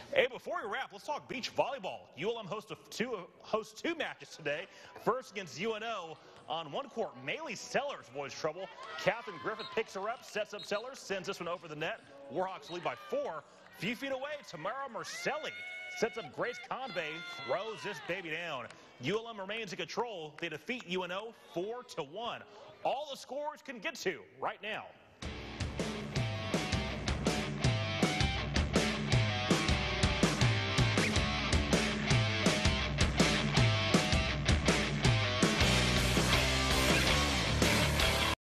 Hey, before we wrap, let's talk beach volleyball. ULM hosts two matches today. First against UNO on one court. Maylee Sellers avoids trouble. Catherine Griffith picks her up, sets up Sellers, sends this one over the net. Warhawks lead by 4. A few feet away, Tamara Marcelli sets up Grace Convey, throws this baby down. ULM remains in control. They defeat UNO 4-1. All the scores can get to right now.